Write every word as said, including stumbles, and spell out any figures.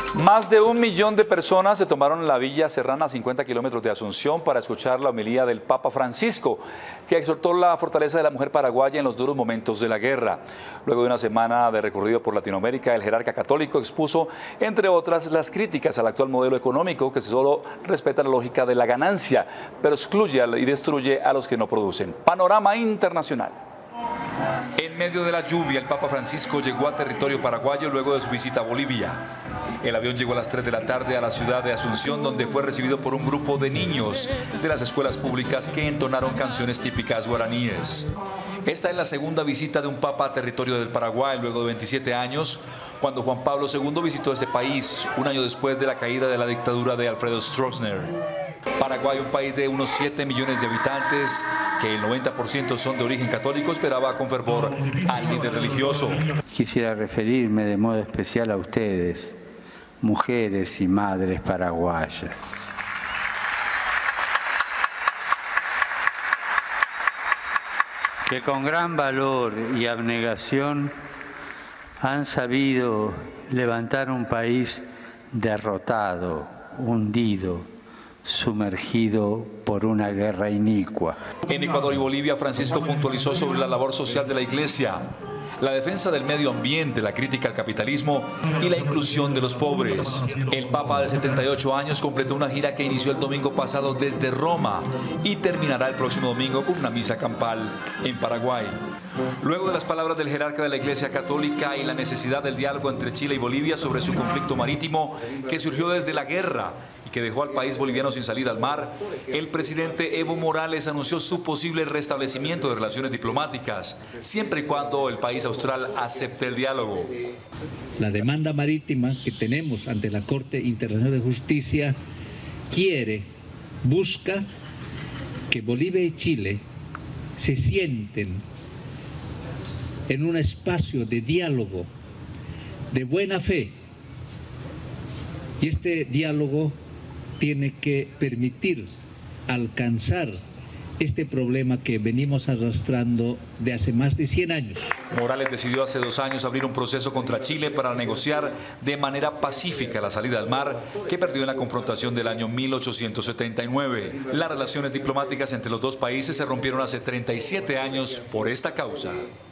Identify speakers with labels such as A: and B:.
A: Más de un millón de personas se tomaron la Villa Serrana a cincuenta kilómetros de Asunción para escuchar la homilía del Papa Francisco, que exhortó la fortaleza de la mujer paraguaya en los duros momentos de la guerra. Luego de una semana de recorrido por Latinoamérica, el jerarca católico expuso, entre otras, las críticas al actual modelo económico que solo respeta la lógica de la ganancia, pero excluye y destruye a los que no producen. Panorama internacional. En medio de la lluvia, el Papa Francisco llegó a territorio paraguayo luego de su visita a Bolivia. El avión llegó a las tres de la tarde a la ciudad de Asunción, donde fue recibido por un grupo de niños de las escuelas públicas que entonaron canciones típicas guaraníes. Esta es la segunda visita de un papa a territorio del Paraguay luego de veintisiete años, cuando Juan Pablo segundo visitó este país, un año después de la caída de la dictadura de Alfredo Stroessner. Paraguay, un país de unos siete millones de habitantes, que el noventa por ciento son de origen católico, esperaba con fervor al líder religioso.
B: Quisiera referirme de modo especial a ustedes, mujeres y madres paraguayas. Que con gran valor y abnegación han sabido levantar un país derrotado, hundido, sumergido por una guerra inicua.
A: En Ecuador y Bolivia, Francisco puntualizó sobre la labor social de la Iglesia, la defensa del medio ambiente, la crítica al capitalismo y la inclusión de los pobres. El Papa de setenta y ocho años completó una gira que inició el domingo pasado desde Roma y terminará el próximo domingo con una misa campal en Paraguay. Luego de las palabras del jerarca de la Iglesia Católica y la necesidad del diálogo entre Chile y Bolivia sobre su conflicto marítimo que surgió desde la guerra y que dejó al país boliviano sin salida al mar, el presidente Evo Morales anunció su posible restablecimiento de relaciones diplomáticas, siempre y cuando el país austral acepte el diálogo.
C: La demanda marítima que tenemos ante la Corte Internacional de Justicia quiere, busca que Bolivia y Chile se sienten en un espacio de diálogo, de buena fe. Y este diálogo tiene que permitir alcanzar este problema que venimos arrastrando de hace más de cien años.
A: Morales decidió hace dos años abrir un proceso contra Chile para negociar de manera pacífica la salida al mar que perdió en la confrontación del año mil ochocientos setenta y nueve. Las relaciones diplomáticas entre los dos países se rompieron hace treinta y siete años por esta causa.